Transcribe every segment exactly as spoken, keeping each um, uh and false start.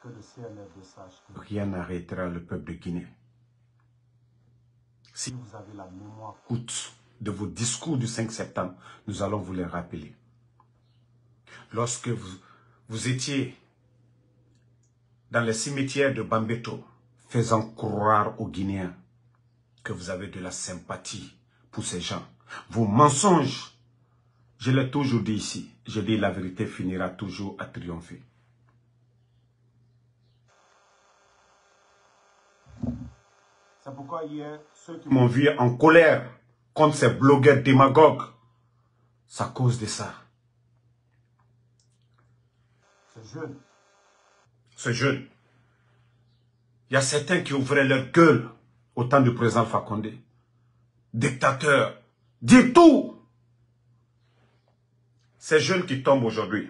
Rien n'arrêtera le peuple de Guinée. Si vous avez la mémoire courte de vos discours du cinq septembre, nous allons vous les rappeler. Lorsque vous, vous étiez dans les cimetières de Bambeto, faisant croire aux Guinéens que vous avez de la sympathie pour ces gens. Vos mensonges, je l'ai toujours dit ici, je dis la vérité finira toujours à triompher. C'est pourquoi hier, ceux qui m'ont vu en colère contre ces blogueurs démagogues, c'est à cause de ça. C'est jeune. C'est jeune. Il y a certains qui ouvraient leur gueule au temps du président Fakonde. Dictateur. Dit tout. Ces jeunes qui tombent aujourd'hui.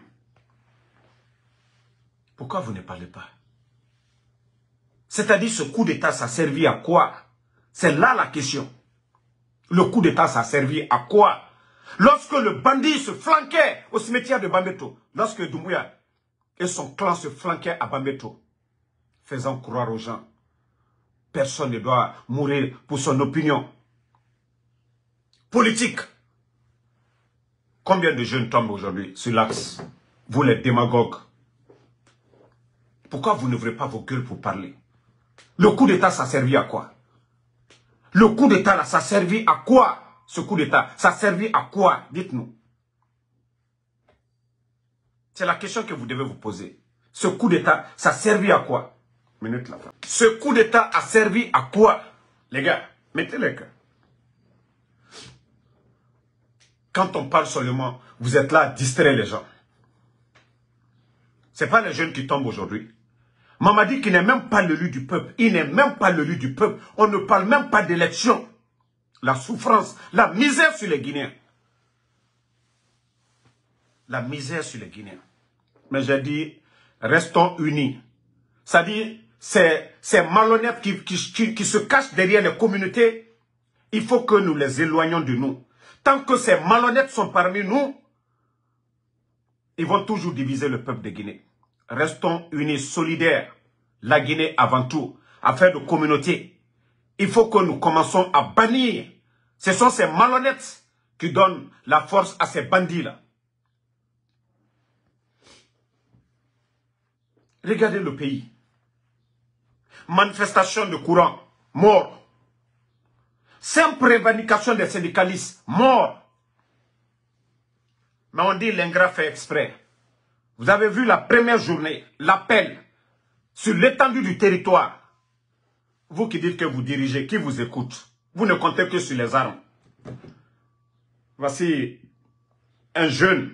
Pourquoi vous ne parlez pas? C'est-à-dire ce coup d'État, ça a servi à quoi? C'est là la question. Le coup d'État, ça a servi à quoi? Lorsque le bandit se flanquait au cimetière de Bambeto, lorsque Doumbouya et son clan se flanquaient à Bambeto, faisant croire aux gens, personne ne doit mourir pour son opinion politique. Combien de jeunes tombent aujourd'hui sur l'axe? Vous les démagogues. Pourquoi vous n'ouvrez pas vos gueules pour parler? Le coup d'État, ça a servi à quoi? Le coup d'État, là, ça a servi à quoi? Ce coup d'État, ça a servi à quoi? Dites-nous. C'est la question que vous devez vous poser. Ce coup d'État, ça a servi à quoi? Minute là. Ce coup d'État a servi à quoi? Les gars, mettez les cœurs. Quand on parle seulement, vous êtes là à distraire les gens. Ce n'est pas les jeunes qui tombent aujourd'hui. Mamadi qui n'est même pas l'élu du peuple. Il n'est même pas l'élu du peuple. On ne parle même pas d'élection. La souffrance, la misère sur les Guinéens. La misère sur les Guinéens. Mais j'ai dit, restons unis. C'est-à-dire, ces, ces malhonnêtes qui, qui, qui, qui se cachent derrière les communautés, il faut que nous les éloignions de nous. Tant que ces malhonnêtes sont parmi nous, ils vont toujours diviser le peuple de Guinée. Restons unis, solidaires. La Guinée avant tout. Affaire de communauté. Il faut que nous commençons à bannir. Ce sont ces malhonnêtes qui donnent la force à ces bandits-là. Regardez le pays. Manifestation de courant, mort. Simple revendication des syndicalistes, mort. Mais on dit l'ingrat fait exprès. Vous avez vu la première journée, l'appel sur l'étendue du territoire. Vous qui dites que vous dirigez, qui vous écoute? Vous ne comptez que sur les armes. Voici un jeune.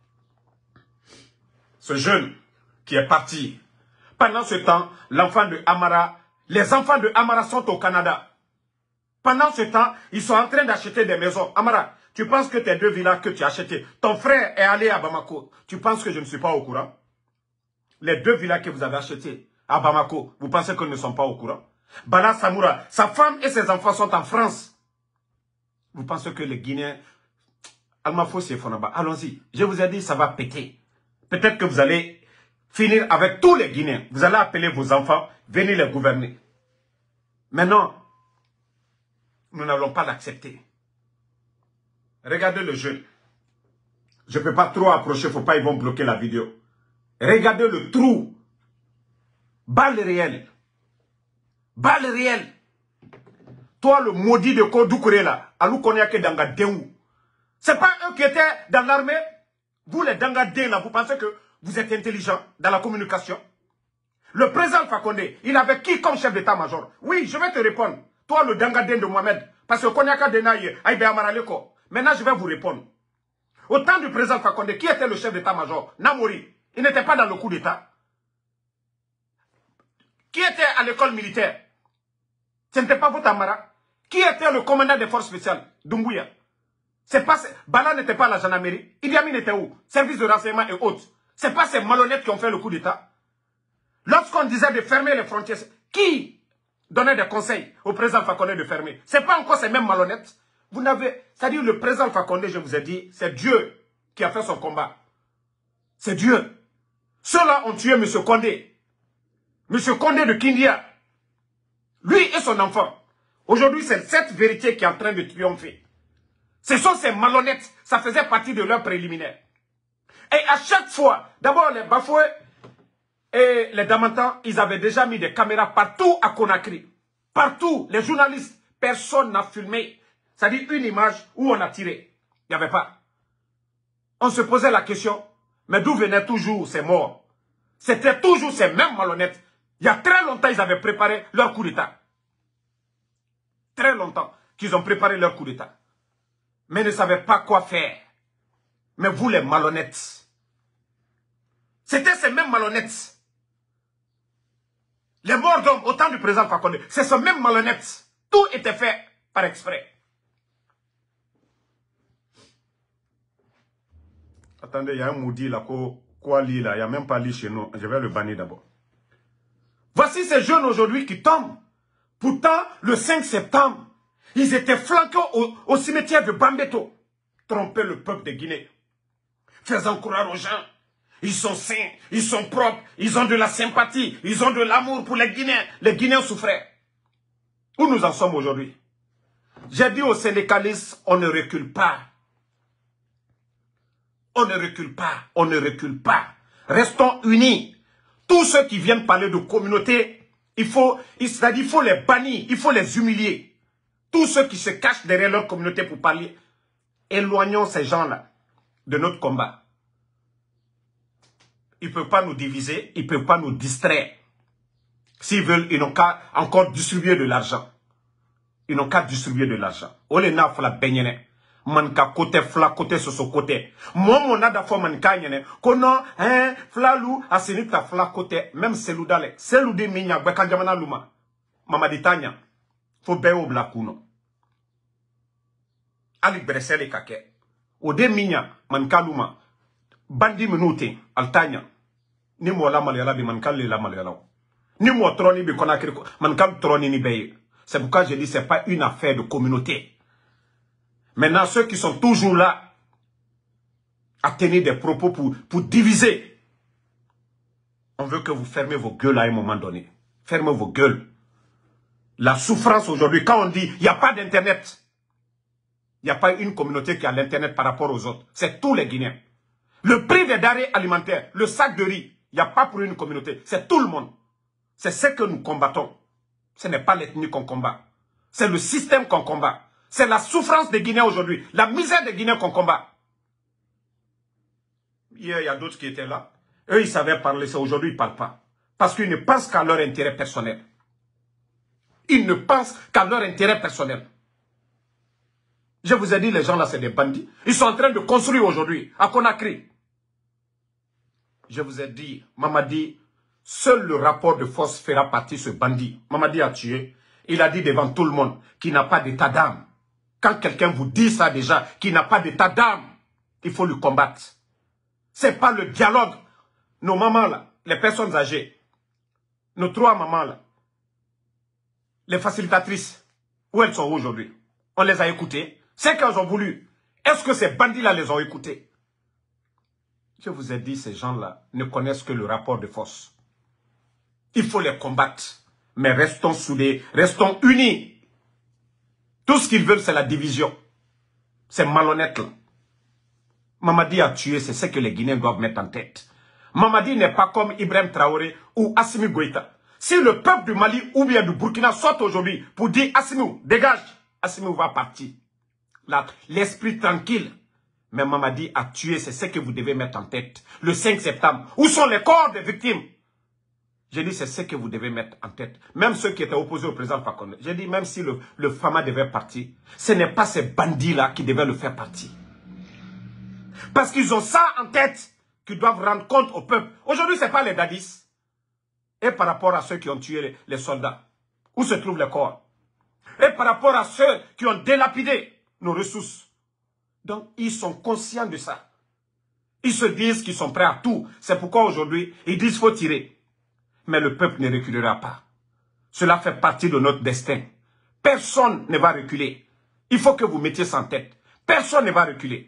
Ce jeune qui est parti. Pendant ce temps, l'enfant de Amara, les enfants de Amara sont au Canada. Pendant ce temps, ils sont en train d'acheter des maisons. Amara, tu penses que tes deux villas que tu as achetées, ton frère est allé à Bamako. Tu penses que je ne suis pas au courant? Les deux villas que vous avez achetées à Bamako, vous pensez qu'ils ne sont pas au courant? Bala Samoura, sa femme et ses enfants sont en France. Vous pensez que les Guinéens... Almafossi et Fonaba, allons-y. Je vous ai dit, ça va péter. Peut-être que vous allez finir avec tous les Guinéens. Vous allez appeler vos enfants, venez les gouverner. Mais non, nous n'allons pas l'accepter. Regardez le jeune. Je ne peux pas trop approcher, il ne faut pas, ils vont bloquer la vidéo. Regardez le trou. Balle réelle. Balle réelle. Toi, le maudit de Kodoukouré là, Alou Konyake Danga Deou. C'est pas eux qui étaient dans l'armée. Vous, les Danga Dé là, vous pensez que vous êtes intelligents dans la communication? Le président Fakonde, il avait qui comme chef d'état-major? Oui, je vais te répondre. Toi, le Danga Dé de Mohamed. Parce que Konyaka Denaye, Aïbe Amaraleko. Maintenant, je vais vous répondre. Au temps du président Fakonde, qui était le chef d'état-major? Namori. Il n'était pas dans le coup d'état. Qui était à l'école militaire? Ce n'était pas votre Amara. Qui était le commandant des forces spéciales? Doumbouya. C'est pas, Bala n'était pas à la gendarmerie. Idi Amin était où? Service de renseignement et autres. C'est pas ces malhonnêtes qui ont fait le coup d'état. Lorsqu'on disait de fermer les frontières, qui donnait des conseils au président Fakonde de fermer? C'est pas encore ces mêmes malhonnêtes. Vous n'avez, c'est-à-dire le président Fakonde, je vous ai dit, c'est Dieu qui a fait son combat. C'est Dieu. Ceux-là ont tué M. Condé. Monsieur Condé de Kindia, lui et son enfant. Aujourd'hui, c'est cette vérité qui est en train de triompher. Ce sont ces malhonnêtes, ça faisait partie de leur préliminaire. Et à chaque fois, d'abord les Bafoué et les Damantans, ils avaient déjà mis des caméras partout à Conakry. Partout, les journalistes, personne n'a filmé. C'est-à-dire une image où on a tiré. Il n'y avait pas. On se posait la question, mais d'où venaient toujours ces morts? C'était toujours ces mêmes malhonnêtes. Il y a très longtemps, ils avaient préparé leur coup d'État. Très longtemps qu'ils ont préparé leur coup d'État. Mais ne savaient pas quoi faire. Mais vous, les malhonnêtes. C'était ces mêmes malhonnêtes. Les morts d'hommes au temps du président Fakonde. C'est ce même malhonnête. Tout était fait par exprès. Attendez, il y a un maudit là, quoi lit là, il n'y a même pas lit chez nous. Je vais le bannir d'abord. Voici ces jeunes aujourd'hui qui tombent. Pourtant, le cinq septembre, ils étaient flanqués au, au cimetière de Bambeto. Tromper le peuple de Guinée. Faisant croire aux gens. Ils sont sains, ils sont propres, ils ont de la sympathie, ils ont de l'amour pour les Guinéens. Les Guinéens souffraient. Où nous en sommes aujourd'hui? J'ai dit aux syndicalistes, on ne recule pas. On ne recule pas, on ne recule pas. Restons unis. Tous ceux qui viennent parler de communauté, il faut, c'est-à-dire il faut les bannir, il faut les humilier. Tous ceux qui se cachent derrière leur communauté pour parler, éloignons ces gens-là de notre combat. Ils ne peuvent pas nous diviser, ils ne peuvent pas nous distraire. S'ils veulent, ils n'ont qu'à encore distribuer de l'argent. Ils n'ont qu'à distribuer de l'argent. Olena fla benyene. Manka côté fla côté sur ce côté. Moi, mon ada fo manka nyene. Kono, hein, fla lou, asenita fla côté. Même selou dale. Selou de minya, beka jamana luma. Mama ditanya. Fo beyo blakuno. Ali bresele kake. Ode minya, manka luma. Bandi minute, altanya. Ni mo la malayala bi mankal la malayala. Ni mo troni bi Conakry, mankal troni ni beye. C'est pourquoi je dis, ce n'est pas une affaire de communauté. Maintenant, ceux qui sont toujours là, à tenir des propos pour, pour diviser, on veut que vous fermez vos gueules à un moment donné. Fermez vos gueules. La souffrance aujourd'hui, quand on dit, il n'y a pas d'internet, il n'y a pas une communauté qui a l'internet par rapport aux autres. C'est tous les Guinéens. Le prix des denrées alimentaires, le sac de riz, il n'y a pas pour une communauté. C'est tout le monde. C'est ce que nous combattons. Ce n'est pas l'ethnie qu'on combat. C'est le système qu'on combat. C'est la souffrance des Guinéens aujourd'hui. La misère des Guinéens qu'on combat. Hier, il y a d'autres qui étaient là. Eux, ils savaient parler. C'est aujourd'hui, ils ne parlent pas. Parce qu'ils ne pensent qu'à leur intérêt personnel. Ils ne pensent qu'à leur intérêt personnel. Je vous ai dit, les gens là, c'est des bandits. Ils sont en train de construire aujourd'hui, à Conakry. Je vous ai dit, Mamadi, seul le rapport de force fera partie de ce bandit. Mamadi a tué. Il a dit devant tout le monde qu'il n'a pas d'état d'âme. Quand quelqu'un vous dit ça déjà, qu'il n'a pas d'état d'âme, il faut le combattre. Ce n'est pas le dialogue. Nos mamans là, les personnes âgées, nos trois mamans là, les facilitatrices, où elles sont aujourd'hui? On les a écoutées. C'est qu'elles ont voulu. Est-ce que ces bandits-là les ont écoutées? Je vous ai dit, ces gens-là ne connaissent que le rapport de force. Il faut les combattre. Mais restons soudés, restons unis. Tout ce qu'ils veulent, c'est la division. C'est malhonnête là. Mamadi a tué, c'est ce que les Guinéens doivent mettre en tête. Mamadi n'est pas comme Ibrahim Traoré ou Assimi Goïta. Si le peuple du Mali ou bien du Burkina sort aujourd'hui pour dire Assimi, dégage, Assimi va partir. L'esprit tranquille. Mais Mamadi a tué, c'est ce que vous devez mettre en tête. Le cinq septembre, où sont les corps des victimes? J'ai dit, c'est ce que vous devez mettre en tête. Même ceux qui étaient opposés au président Fakonde. J'ai dit, même si le, le Fama devait partir, ce n'est pas ces bandits-là qui devaient le faire partir. Parce qu'ils ont ça en tête, qu'ils doivent rendre compte au peuple. Aujourd'hui, ce n'est pas les dadis. Et par rapport à ceux qui ont tué les, les soldats, où se trouvent les corps? Et par rapport à ceux qui ont délapidé nos ressources. Donc, ils sont conscients de ça. Ils se disent qu'ils sont prêts à tout. C'est pourquoi aujourd'hui, ils disent qu'il faut tirer. Mais le peuple ne reculera pas. Cela fait partie de notre destin. Personne ne va reculer. Il faut que vous mettiez ça en tête. Personne ne va reculer.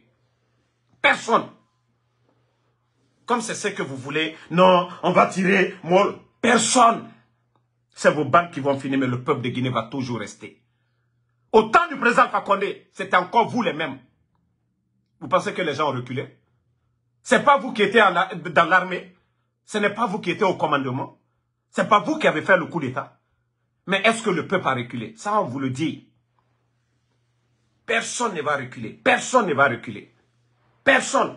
Personne. Comme c'est ce que vous voulez. Non, on va tirer. Moi, Personne. C'est vos banques qui vont finir, mais le peuple de Guinée va toujours rester. Au temps du président Alpha Condé, c'était encore vous les mêmes. Vous pensez que les gens ont reculé? Ce n'est pas vous qui étiez la, dans l'armée. Ce n'est pas vous qui étiez au commandement. Ce n'est pas vous qui avez fait le coup d'État. Mais est-ce que le peuple a reculé? Ça, on vous le dit. Personne ne va reculer. Personne ne va reculer. Personne.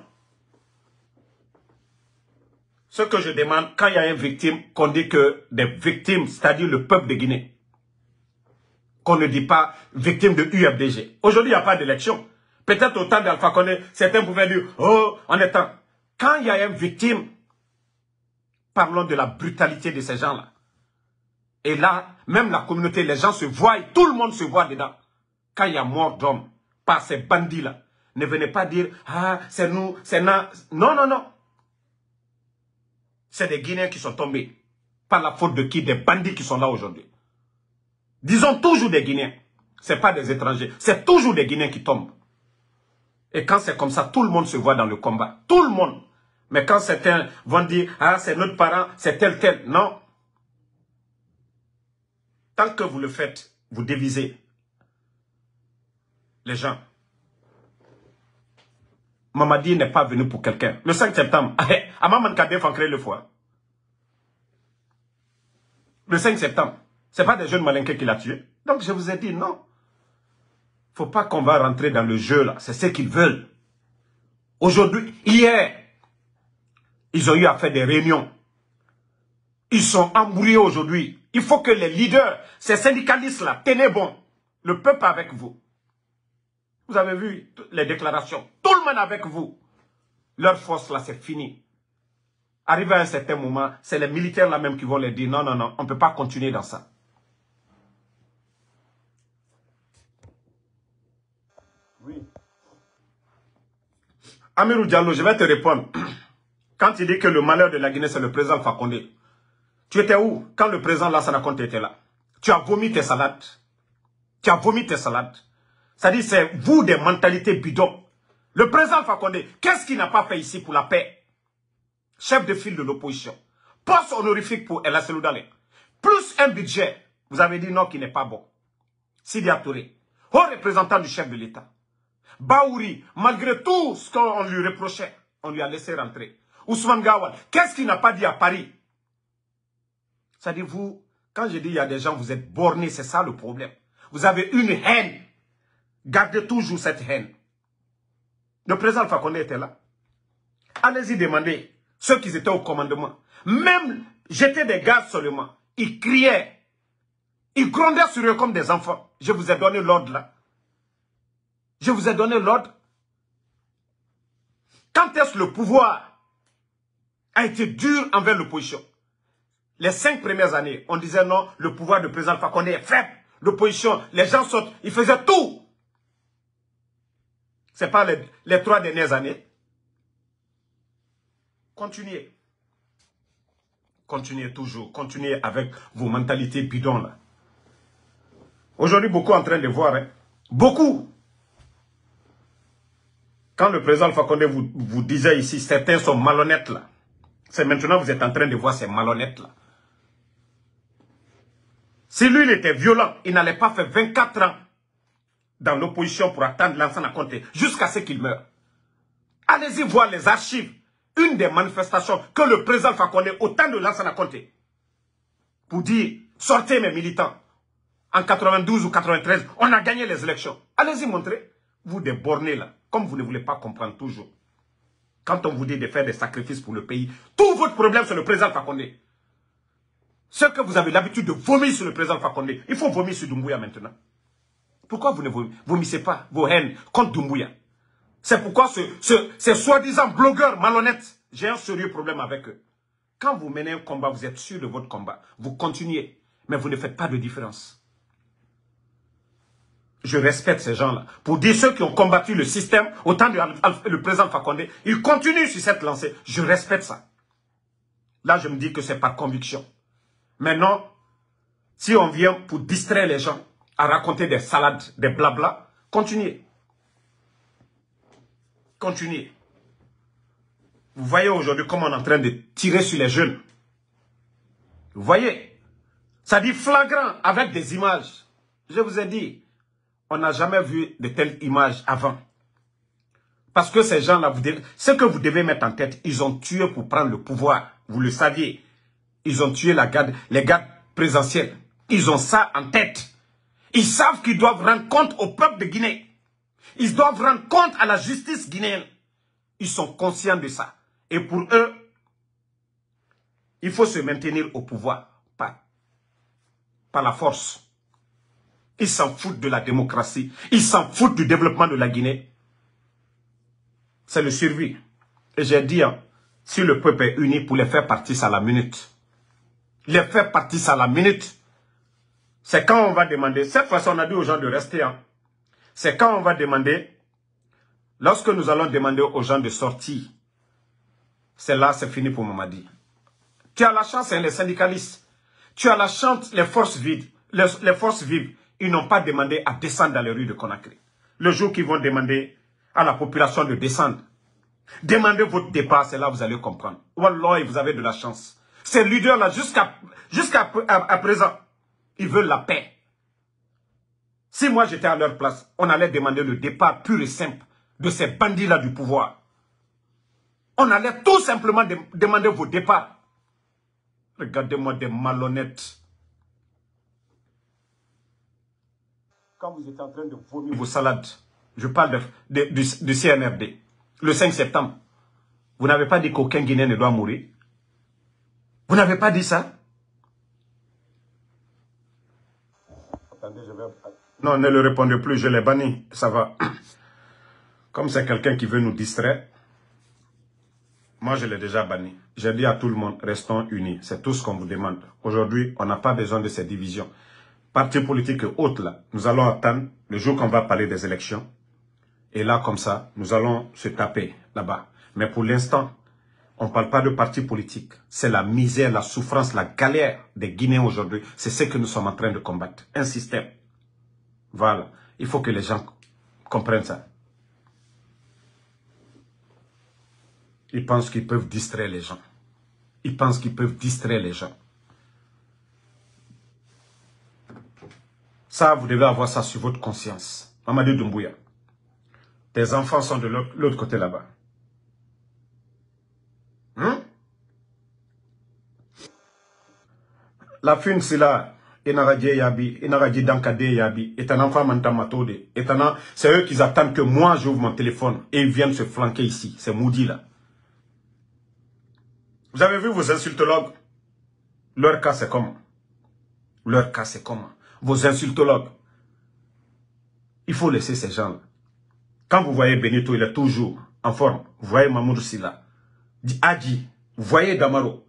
Ce que je demande, quand il y a une victime, qu'on dit que des victimes, c'est-à-dire le peuple de Guinée, qu'on ne dit pas victime de U F D G. Aujourd'hui, il n'y a pas d'élection. Peut-être au temps d'Alpha Condé, certains pouvaient dire, oh, en étant. Quand il y a une victime, parlons de la brutalité de ces gens-là. Et là, même la communauté, les gens se voient, tout le monde se voit dedans. Quand il y a mort d'hommes par ces bandits-là, ne venez pas dire, ah, c'est nous, c'est nous. Non, non, non. C'est des Guinéens qui sont tombés. Par la faute de qui? Des bandits qui sont là aujourd'hui. Disons toujours des Guinéens. Ce n'est pas des étrangers. C'est toujours des Guinéens qui tombent. Et quand c'est comme ça, tout le monde se voit dans le combat. Tout le monde. Mais quand certains vont dire, ah, c'est notre parent, c'est tel, tel. Non. Tant que vous le faites, vous divisez les gens. Mamadi n'est pas venu pour quelqu'un. Le cinq septembre, Amaman Kadef a créé le foie. Le cinq septembre, ce n'est pas des jeunes malinqués qui l'a tué. Donc je vous ai dit non. Il ne faut pas qu'on va rentrer dans le jeu là. C'est ce qu'ils veulent. Aujourd'hui, hier, ils ont eu à faire des réunions. Ils sont embrouillés aujourd'hui. Il faut que les leaders, ces syndicalistes là, tenez bon. Le peuple avec vous. Vous avez vu les déclarations. Tout le monde avec vous. Leur force là, c'est fini. Arrivé à un certain moment, c'est les militaires là même qui vont leur dire non, non, non, on ne peut pas continuer dans ça. Oui. Amirou Diallo, je vais te répondre. Quand il dit que le malheur de la Guinée, c'est le président Alpha Condé. Tu étais où quand le président Lassana Conté était là? Tu as vomi tes salades. Tu as vomi tes salades. C'est-à-dire, c'est vous des mentalités bidons. Le président Alpha Condé, qu'est-ce qu'il n'a pas fait ici pour la paix? Chef de file de l'opposition. Poste honorifique pour El Asselou Dale. Plus un budget. Vous avez dit non, qui n'est pas bon. Sidi Touré, haut représentant du chef de l'État. Baouri, malgré tout ce qu'on lui reprochait, on lui a laissé rentrer. Ousmane Gawal, qu'est-ce qu'il n'a pas dit à Paris? C'est-à-dire, vous, quand je dis il y a des gens, vous êtes bornés, c'est ça le problème. Vous avez une haine. Gardez toujours cette haine. Le président Alpha Condé était là. Allez-y demander ceux qui étaient au commandement. Même jeter des gaz seulement. Ils criaient. Ils grondaient sur eux comme des enfants. Je vous ai donné l'ordre là. Je vous ai donné l'ordre. Quand est-ce que le pouvoir a été dur envers l'opposition? Les cinq premières années, on disait non, le pouvoir du président Alpha Condé est faible. L'opposition, les gens sautent, ils faisaient tout. Ce n'est pas les, les trois dernières années. Continuez. Continuez toujours. Continuez avec vos mentalités bidons là. Aujourd'hui, beaucoup en train de voir. Hein, beaucoup. Quand le président Alpha Condé vous, vous disait ici, certains sont malhonnêtes là. C'est maintenant que vous êtes en train de voir ces malhonnêtes là. Si lui, il était violent, il n'allait pas faire vingt-quatre ans dans l'opposition pour attendre Lansana Conté jusqu'à ce qu'il meure. Allez-y voir les archives. Une des manifestations que le président Alpha Condé, au temps de Lansana Conté, pour dire, sortez mes militants. En quatre-vingt-douze ou quatre-vingt-treize, on a gagné les élections. Allez-y montrer. Vous des bornés là, comme vous ne voulez pas comprendre toujours. Quand on vous dit de faire des sacrifices pour le pays, tout votre problème c'est le président Alpha Condé. Ce que vous avez l'habitude de vomir sur le président Alpha Condé, il faut vomir sur Doumbouya maintenant. Pourquoi vous ne vomissez pas vos haines contre Doumbouya? C'est pourquoi ce, ce, ces soi-disant blogueurs malhonnêtes, j'ai un sérieux problème avec eux. Quand vous menez un combat, vous êtes sûr de votre combat. Vous continuez, mais vous ne faites pas de différence. Je respecte ces gens-là. Pour dire ceux qui ont combattu le système, autant le président Alpha Condé, ils continuent sur cette lancée. Je respecte ça. Là, je me dis que c'est par conviction. Maintenant, si on vient pour distraire les gens, à raconter des salades, des blabla, continuez. Continuez. Vous voyez aujourd'hui comment on est en train de tirer sur les jeunes. Vous voyez? Ça dit flagrant avec des images. Je vous ai dit, on n'a jamais vu de telles images avant. Parce que ces gens-là, ce que vous devez mettre en tête, ils ont tué pour prendre le pouvoir. Vous le saviez. Ils ont tué la garde, les gardes présidentiels. Ils ont ça en tête. Ils savent qu'ils doivent rendre compte au peuple de Guinée. Ils doivent rendre compte à la justice guinéenne. Ils sont conscients de ça. Et pour eux, il faut se maintenir au pouvoir. Pas, par la force. Ils s'en foutent de la démocratie. Ils s'en foutent du développement de la Guinée. C'est le survie. Et j'ai dit, hein, si le peuple est uni pour les faire partir à la minute. Les faire partir à la minute. C'est quand on va demander, cette fois-ci on a dit aux gens de rester. Hein, c'est quand on va demander, lorsque nous allons demander aux gens de sortir, c'est là, c'est fini pour Mamadi. Tu as la chance, hein, les syndicalistes. Tu as la chance, les forces vives. Les, les forces vives, ils n'ont pas demandé à descendre dans les rues de Conakry. Le jour qu'ils vont demander à la population de descendre, demandez votre départ, c'est là que vous allez comprendre. Wallah, vous avez de la chance. Ces leaders-là, jusqu'à jusqu'à à, à présent, ils veulent la paix. Si moi j'étais à leur place, on allait demander le départ pur et simple de ces bandits-là du pouvoir. On allait tout simplement de, demander vos départs. Regardez-moi des malhonnêtes. Quand vous étiez en train de vomir vos salades, je parle de, de, de, de C N R D, le cinq septembre, vous n'avez pas dit qu'aucun Guinéen ne doit mourir? Vous n'avez pas dit ça? Attendez, je vais... Non, ne le répondez plus, je l'ai banni, ça va. Comme c'est quelqu'un qui veut nous distraire, moi je l'ai déjà banni. J'ai dit à tout le monde, restons unis, c'est tout ce qu'on vous demande. Aujourd'hui, on n'a pas besoin de ces divisions. Partis politiques et autres, là, nous allons attendre le jour qu'on va parler des élections. Et là, comme ça, nous allons se taper là-bas. Mais pour l'instant, on ne parle pas de partis politiques. C'est la misère, la souffrance, la galère des Guinéens aujourd'hui. C'est ce que nous sommes en train de combattre. Un système. Voilà. Il faut que les gens comprennent ça. Ils pensent qu'ils peuvent distraire les gens. Ils pensent qu'ils peuvent distraire les gens. Ça, vous devez avoir ça sur votre conscience. Mamadi Doumbouya. Tes enfants sont de l'autre côté là-bas. Hmm? La fune, c'est là. Inaradje Yabi, Inaradje Dankade Yabi, est un enfant Mantamatode. C'est eux qui attendent que moi j'ouvre mon téléphone et ils viennent se flanquer ici. C'est Moudi là. Vous avez vu vos insultologues? Leur cas c'est comment? Leur cas c'est comment? Vos insultologues. Il faut laisser ces gens-là. Quand vous voyez Benito, il est toujours en forme. Vous voyez Mamoudou Silla, Adji, vous voyez Damaro.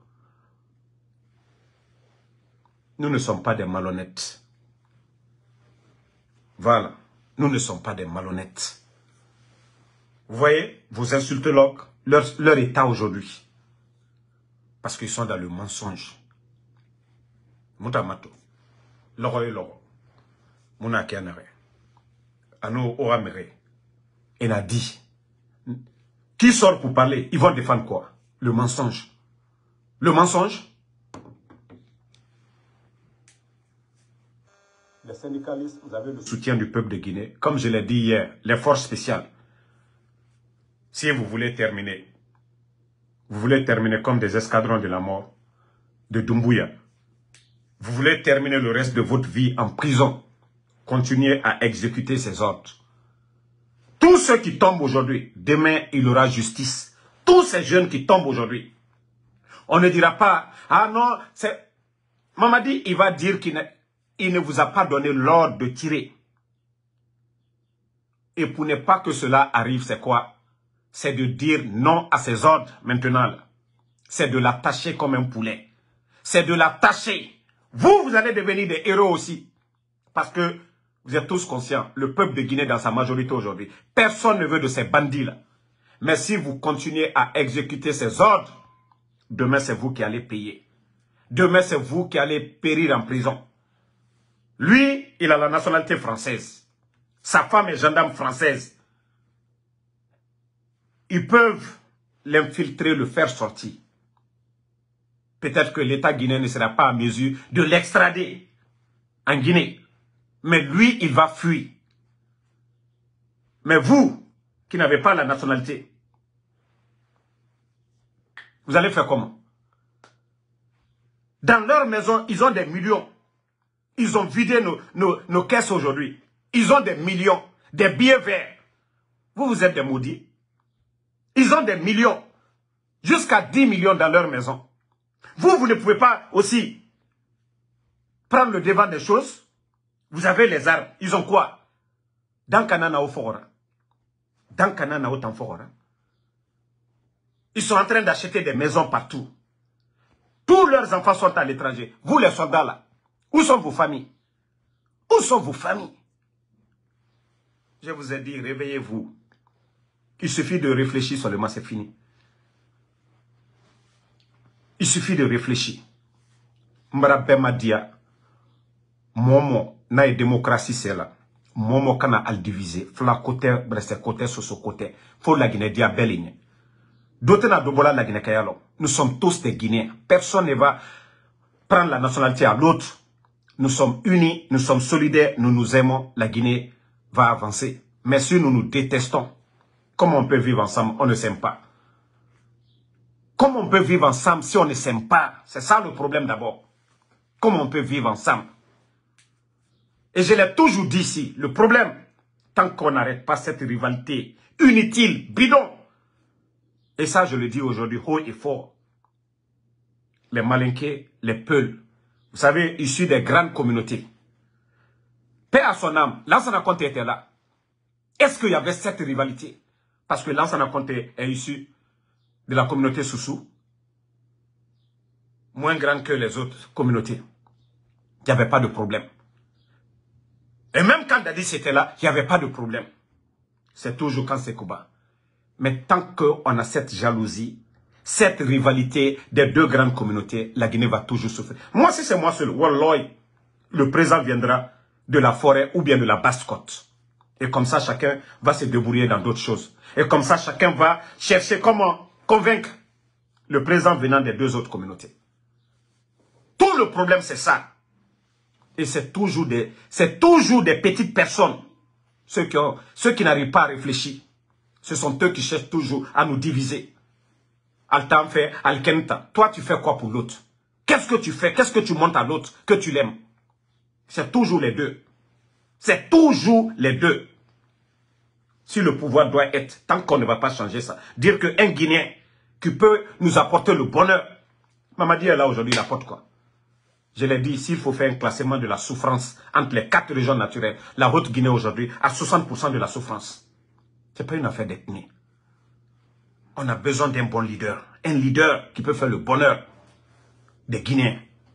Nous ne sommes pas des malhonnêtes. Voilà. Nous ne sommes pas des malhonnêtes. Vous voyez, vos insultologues, leur, leur état aujourd'hui. Parce qu'ils sont dans le mensonge. Moutamato. Loro et loro. Mouna Kianare. Ano Oramere. Et n'a dit. Qui sort pour parler? Ils vont défendre quoi? Le mensonge. Le mensonge? Les syndicalistes, vous avez le soutien du peuple de Guinée. Comme je l'ai dit hier, les forces spéciales. Si vous voulez terminer, vous voulez terminer comme des escadrons de la mort de Doumbouya. Vous voulez terminer le reste de votre vie en prison. Continuez à exécuter ces ordres. Tous ceux qui tombent aujourd'hui, demain il y aura justice. Tous ces jeunes qui tombent aujourd'hui. On ne dira pas, ah non, c'est... Mamadi, il va dire qu'il ne... Il ne vous a pas donné l'ordre de tirer. Et pour ne pas que cela arrive, c'est quoi? C'est de dire non à ces ordres maintenant. C'est de l'attacher comme un poulet. C'est de l'attacher. Vous, vous allez devenir des héros aussi. Parce que vous êtes tous conscients, le peuple de Guinée dans sa majorité aujourd'hui, personne ne veut de ces bandits-là. Mais si vous continuez à exécuter ces ordres, demain c'est vous qui allez payer. Demain c'est vous qui allez périr en prison. Lui, il a la nationalité française. Sa femme est gendarme française. Ils peuvent l'infiltrer, le faire sortir. peut-être que l'État guinéen ne sera pas en mesure de l'extrader en Guinée. Mais lui, il va fuir. Mais vous, qui n'avez pas la nationalité, vous allez faire comment? Dans leur maison, ils ont des millions. Ils ont vidé nos, nos, nos caisses aujourd'hui. Ils ont des millions, des billets verts. Vous, vous êtes des maudits. Ils ont des millions, jusqu'à dix millions dans leur maison. Vous, vous ne pouvez pas aussi prendre le devant des choses. Vous avez les armes. Ils ont quoi? Dans Kanana au Fora. Dans Kanana au Tanfora. Ils sont en train d'acheter des maisons partout. Tous leurs enfants sont à l'étranger. Vous, les soldats là, où sont vos familles? Où sont vos familles? Je vous ai dit, réveillez-vous. Il suffit de réfléchir seulement, c'est fini. Il suffit de réfléchir. Mbara dia, Momo, na et démocratie c'est là. Momo kana al diviser. Fla côté, bresse côté, soso côté. Faut la Guinée dia beligne. D'autres na dobola la Guinée kayalo. Nous sommes tous des Guinéens. Personne ne va prendre la nationalité à l'autre. Nous sommes unis, nous sommes solidaires, nous nous aimons. La Guinée va avancer. Mais si nous nous détestons, comment on peut vivre ensemble? On ne s'aime pas. Comment on peut vivre ensemble si on ne s'aime pas? C'est ça le problème d'abord. Comment on peut vivre ensemble? Et je l'ai toujours dit ici, le problème, tant qu'on n'arrête pas cette rivalité inutile, bidon, et ça je le dis aujourd'hui haut et fort, les Malinqués, les Peuls, vous savez, issus des grandes communautés, paix à son âme, Lansana Conté était là. Est-ce qu'il y avait cette rivalité? Parce que Lansana Conté est issu de la communauté Soussou, moins grand que les autres communautés. Il n'y avait pas de problème. Et même quand Dadis était là, il n'y avait pas de problème. C'est toujours quand c'est Kuba. Mais tant qu'on a cette jalousie, cette rivalité des deux grandes communautés, la Guinée va toujours souffrir. Moi, si c'est moi seul, Walloy, le président viendra de la forêt ou bien de la basse-côte. Et comme ça, chacun va se débrouiller dans d'autres choses. Et comme ça, chacun va chercher comment convaincre le président venant des deux autres communautés. Tout le problème, c'est ça. Et c'est toujours des, c'est toujours des petites personnes, ceux qui, ont, ceux qui n'arrivent pas à réfléchir. Ce sont eux qui cherchent toujours à nous diviser. Altan fait, Alkenta. Toi, tu fais quoi pour l'autre? Qu'est-ce que tu fais? Qu'est-ce que tu montes à l'autre que tu l'aimes? C'est toujours les deux. C'est toujours les deux. Si le pouvoir doit être, tant qu'on ne va pas changer ça, dire qu'un Guinéen qui peut nous apporter le bonheur, Mamadi est là aujourd'hui, il apporte quoi? Je l'ai dit, s'il faut faire un classement de la souffrance entre les quatre régions naturelles, la Haute-Guinée aujourd'hui a soixante pour cent de la souffrance. Ce n'est pas une affaire d'ethnie. On a besoin d'un bon leader. Un leader qui peut faire le bonheur des Guinéens.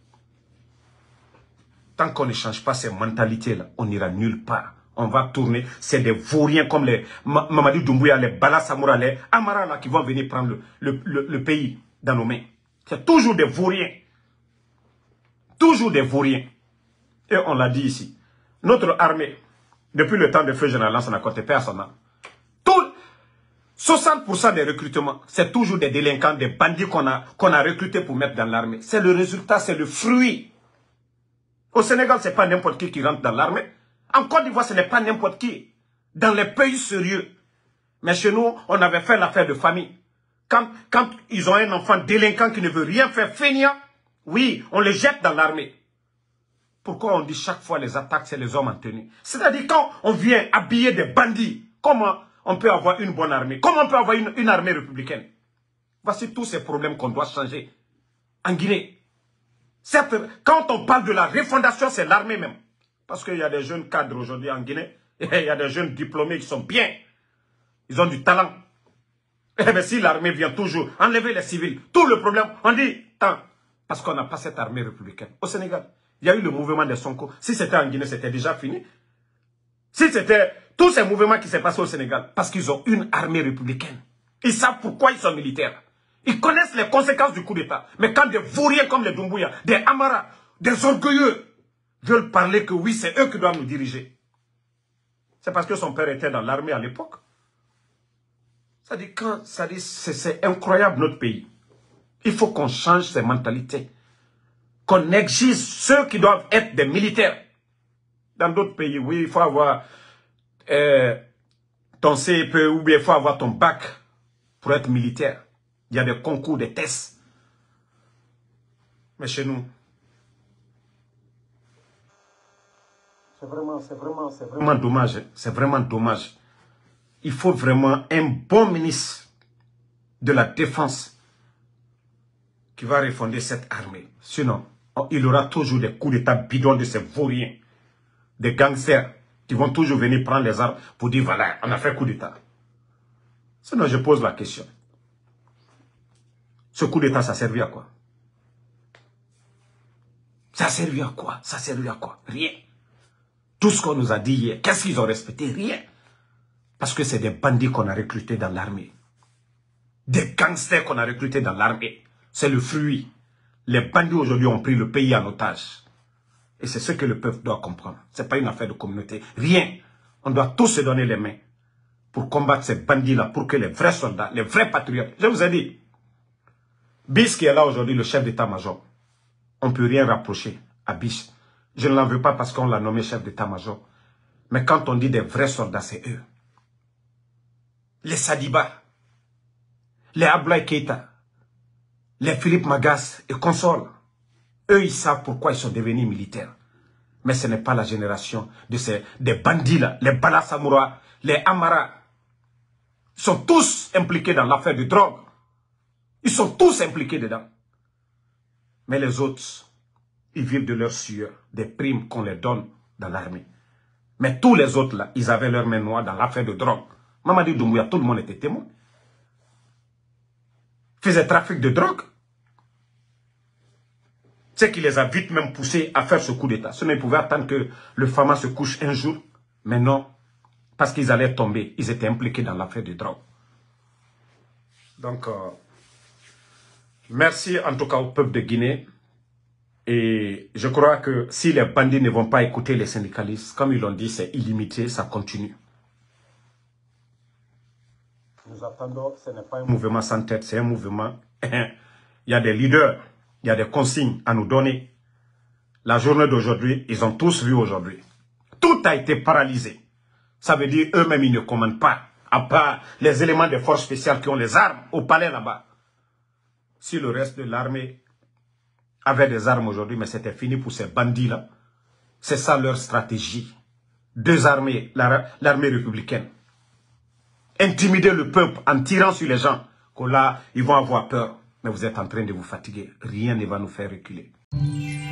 Tant qu'on ne change pas ces mentalités-là, on n'ira nulle part. On va tourner. C'est des vauriens comme les Mamadi Doumbouya, les Bala Samoura, les Amara là, qui vont venir prendre le, le, le, le pays dans nos mains. C'est toujours des vauriens. Toujours des vauriens. Et on l'a dit ici. Notre armée, depuis le temps de feu général, on a compté personnel. Tout, soixante pour cent des recrutements, c'est toujours des délinquants, des bandits qu'on a, qu'on a recrutés pour mettre dans l'armée. C'est le résultat, c'est le fruit. Au Sénégal, ce n'est pas n'importe qui qui rentre dans l'armée. En Côte d'Ivoire, ce n'est pas n'importe qui. Dans les pays sérieux. Mais chez nous, on avait fait l'affaire de famille. Quand, quand ils ont un enfant délinquant qui ne veut rien faire, feignant, oui, on les jette dans l'armée. Pourquoi on dit chaque fois les attaques, c'est les hommes en tenue? C'est-à-dire quand on vient habiller des bandits, comment on peut avoir une bonne armée? Comment on peut avoir une, une armée républicaine? Voici tous ces problèmes qu'on doit changer en Guinée. Certes, quand on parle de la refondation, c'est l'armée même. Parce qu'il y a des jeunes cadres aujourd'hui en Guinée, et il y a des jeunes diplômés qui sont bien. Ils ont du talent. Eh bien, si l'armée vient toujours enlever les civils, tout le problème, on dit, tant. Parce qu'on n'a pas cette armée républicaine. Au Sénégal, il y a eu le mouvement des Sonko. Si c'était en Guinée, c'était déjà fini. Si c'était tous ces mouvements qui s'est passé au Sénégal, parce qu'ils ont une armée républicaine. Ils savent pourquoi ils sont militaires. Ils connaissent les conséquences du coup d'État. Mais quand des vauriens comme les Doumbouya, des Amara, des orgueilleux, veulent parler que oui, c'est eux qui doivent nous diriger. C'est parce que son père était dans l'armée à l'époque. Ça dit quand, ça dit, c'est incroyable notre pays. Il faut qu'on change ces mentalités. Qu'on exige ceux qui doivent être des militaires. Dans d'autres pays, oui, il faut avoir euh, ton C E P ou bien il faut avoir ton bac pour être militaire. Il y a des concours, des tests. Mais chez nous, c'est vraiment, c'est vraiment, c'est vraiment dommage. C'est vraiment dommage. Il faut vraiment un bon ministre de la Défense qui va refonder cette armée. Sinon, il y aura toujours des coups d'état bidons de ces vauriens, des gangsters qui vont toujours venir prendre les armes pour dire voilà, on a fait coup d'état. Sinon, je pose la question. Ce coup d'état, ça a servi à quoi? Ça a servi à quoi? Ça a servi à quoi? Rien. Tout ce qu'on nous a dit hier, qu'est-ce qu'ils ont respecté? Rien. Parce que c'est des bandits qu'on a recrutés dans l'armée. Des gangsters qu'on a recrutés dans l'armée. C'est le fruit. Les bandits aujourd'hui ont pris le pays en otage. Et c'est ce que le peuple doit comprendre. Ce n'est pas une affaire de communauté. Rien. On doit tous se donner les mains pour combattre ces bandits-là, pour que les vrais soldats, les vrais patriotes... Je vous ai dit, Bis qui est là aujourd'hui, le chef d'état-major, on ne peut rien rapprocher à Bis. Je ne l'en veux pas parce qu'on l'a nommé chef d'état-major. Mais quand on dit des vrais soldats, c'est eux. Les Sadiba, les Ablaye Keita, les Philippe Magas et consorts. Eux, ils savent pourquoi ils sont devenus militaires. Mais ce n'est pas la génération de ces des bandits là, les Bala Samoura, les Amara. Ils sont tous impliqués dans l'affaire de drogue. Ils sont tous impliqués dedans. Mais les autres, ils vivent de leur sueur, des primes qu'on les donne dans l'armée. Mais tous les autres là, ils avaient leur main noire dans l'affaire de drogue. Mamadi Doumbouya, tout le monde était témoin. Ils faisaient trafic de drogue. C'est qui les a vite même poussés à faire ce coup d'état. Ce n'est pouvaient attendre que le Fama se couche un jour. Mais non, parce qu'ils allaient tomber. Ils étaient impliqués dans l'affaire de drogue. Donc, euh, merci en tout cas au peuple de Guinée. Et je crois que si les bandits ne vont pas écouter les syndicalistes, comme ils l'ont dit, c'est illimité, ça continue. Nous attendons, ce n'est pas un mouvement sans tête, c'est un mouvement. Il y a des leaders, il y a des consignes à nous donner. La journée d'aujourd'hui, ils ont tous vu aujourd'hui. Tout a été paralysé. Ça veut dire eux-mêmes, ils ne commandent pas. À part les éléments des forces spéciales qui ont les armes au palais là-bas. Si le reste de l'armée avait des armes aujourd'hui, mais c'était fini pour ces bandits-là. C'est ça leur stratégie. Deux armées, l'armée républicaine. Intimider le peuple en tirant sur les gens, que là, ils vont avoir peur. Mais vous êtes en train de vous fatiguer. Rien ne va nous faire reculer.